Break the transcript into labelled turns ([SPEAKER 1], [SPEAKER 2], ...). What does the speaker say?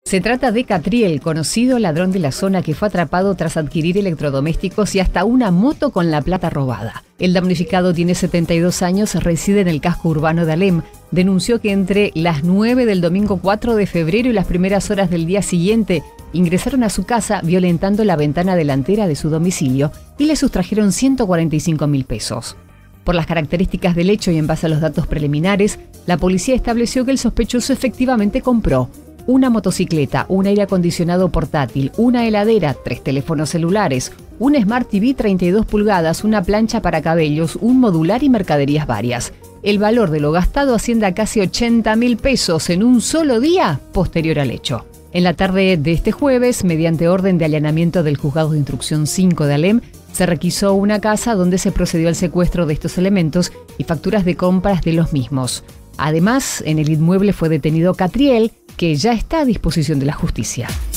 [SPEAKER 1] Se trata de Catriel, conocido ladrón de la zona que fue atrapado tras adquirir electrodomésticos y hasta una moto con la plata robada. El damnificado tiene 72 años, reside en el casco urbano de Alem. Denunció que entre las 9 del domingo 4 de febrero y las primeras horas del día siguiente ingresaron a su casa violentando la ventana delantera de su domicilio y le sustrajeron 145.000 pesos. Por las características del hecho y en base a los datos preliminares, la policía estableció que el sospechoso efectivamente compró una motocicleta, un aire acondicionado portátil, una heladera, 3 teléfonos celulares, un Smart TV 32 pulgadas, una plancha para cabellos, un modular y mercaderías varias. El valor de lo gastado asciende a casi 80.000 pesos en un solo día posterior al hecho. En la tarde de este jueves, mediante orden de allanamiento del Juzgado de Instrucción 5 de Alem, se requisó una casa donde se procedió al secuestro de estos elementos y facturas de compras de los mismos. Además, en el inmueble fue detenido Catriel, que ya está a disposición de la justicia.